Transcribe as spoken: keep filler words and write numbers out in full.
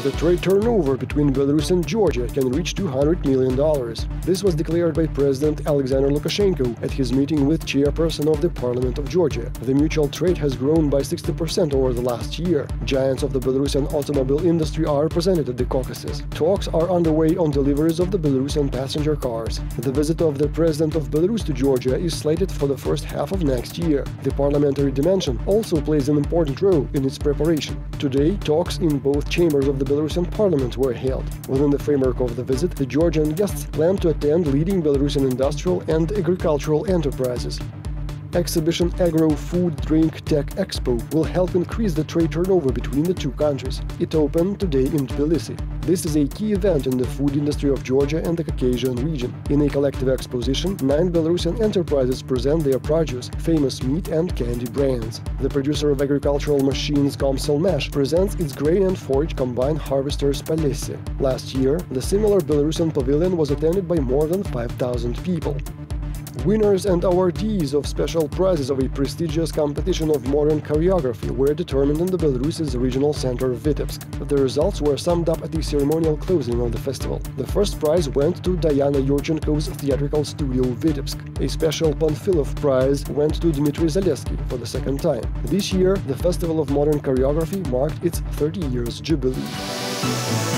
The trade turnover between Belarus and Georgia can reach two hundred million dollars. This was declared by President Alexander Lukashenko at his meeting with chairperson of the Parliament of Georgia. The mutual trade has grown by sixty percent over the last year. Giants of the Belarusian automobile industry are represented at the Caucasus. Talks are underway on deliveries of the Belarusian passenger cars. The visit of the President of Belarus to Georgia is slated for the first half of next year. The parliamentary dimension also plays an important role in its preparation. Today, talks in both chambers of the Belarusian parliament were held. Within the framework of the visit, the Georgian guests plan to attend leading Belarusian industrial and agricultural enterprises. Exhibition Agro Food Drink Tech Expo will help increase the trade turnover between the two countries. It opened today in Tbilisi. This is a key event in the food industry of Georgia and the Caucasian region. In a collective exposition, nine Belarusian enterprises present their produce, famous meat and candy brands. The producer of agricultural machines Komselmesh presents its grain and forage combine harvesters Tbilisi. Last year, the similar Belarusian pavilion was attended by more than five thousand people. Winners and awardees of special prizes of a prestigious competition of modern choreography were determined in the Belarus's regional center Vitebsk. The results were summed up at the ceremonial closing of the festival. The first prize went to Diana Yurchenko's theatrical studio Vitebsk. A special Panfilov prize went to Dmitry Zaleski for the second time. This year, the Festival of Modern Choreography marked its thirty years jubilee.